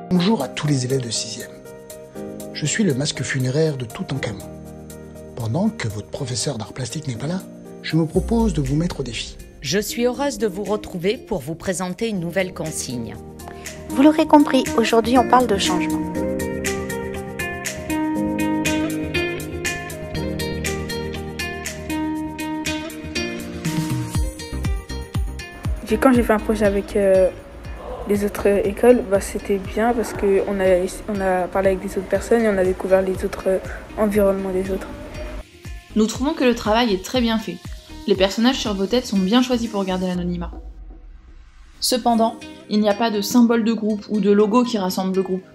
Bonjour à tous les élèves de 6e. Je suis le masque funéraire de Toutankhamon. Pendant que votre professeur d'art plastique n'est pas là, je me propose de vous mettre au défi. Je suis heureuse de vous retrouver pour vous présenter une nouvelle consigne. Vous l'aurez compris, aujourd'hui on parle de changement. Quand j'ai fait un projet avec les autres écoles, c'était bien parce qu'on a parlé avec des autres personnes et on a découvert les autres environnements des autres. Nous trouvons que le travail est très bien fait. Les personnages sur vos têtes sont bien choisis pour garder l'anonymat. Cependant, il n'y a pas de symbole de groupe ou de logo qui rassemble le groupe.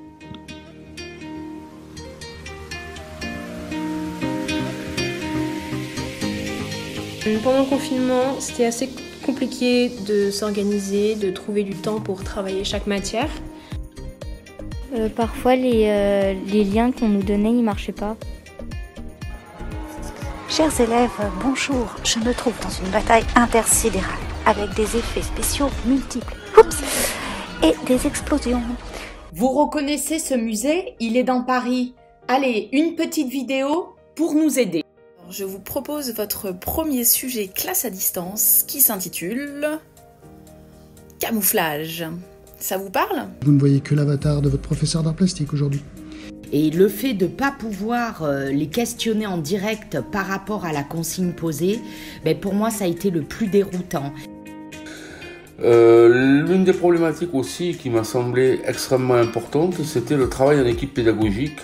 Pendant le confinement, c'était assez compliqué de s'organiser, de trouver du temps pour travailler chaque matière. Parfois, les liens qu'on nous donnait, ils marchaient pas. Chers élèves, bonjour. Je me trouve dans une bataille intersidérale avec des effets spéciaux multiples. Oups, et des explosions. Vous reconnaissez ce musée? Il est dans Paris. Allez, une petite vidéo pour nous aider. Je vous propose votre premier sujet classe à distance qui s'intitule Camouflage. Ça vous parle? Vous ne voyez que l'avatar de votre professeur d'art plastique aujourd'hui. Et le fait de ne pas pouvoir les questionner en direct par rapport à la consigne posée, pour moi ça a été le plus déroutant. L'une des problématiques aussi qui m'a semblé extrêmement importante, c'était le travail en équipe pédagogique.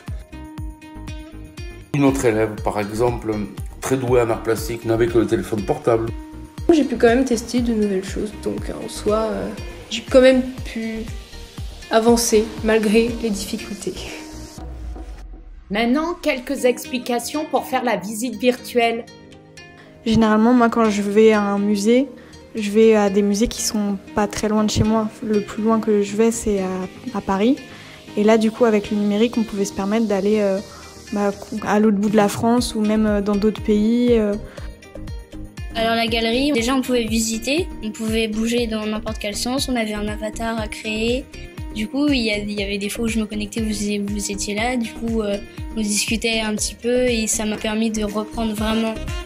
Une autre élève, par exemple, très douée en art plastique, n'avait que le téléphone portable. J'ai pu quand même tester de nouvelles choses, donc en soi, j'ai quand même pu avancer malgré les difficultés. Maintenant, quelques explications pour faire la visite virtuelle. Généralement, moi quand je vais à un musée, je vais à des musées qui sont pas très loin de chez moi. Le plus loin que je vais, c'est à Paris. Et là, du coup, avec le numérique, on pouvait se permettre d'aller à l'autre bout de la France ou même dans d'autres pays. Alors la galerie, déjà on pouvait visiter, on pouvait bouger dans n'importe quel sens, on avait un avatar à créer. Du coup, il y avait des fois où je me connectais, vous étiez là, du coup on discutait un petit peu et ça m'a permis de reprendre vraiment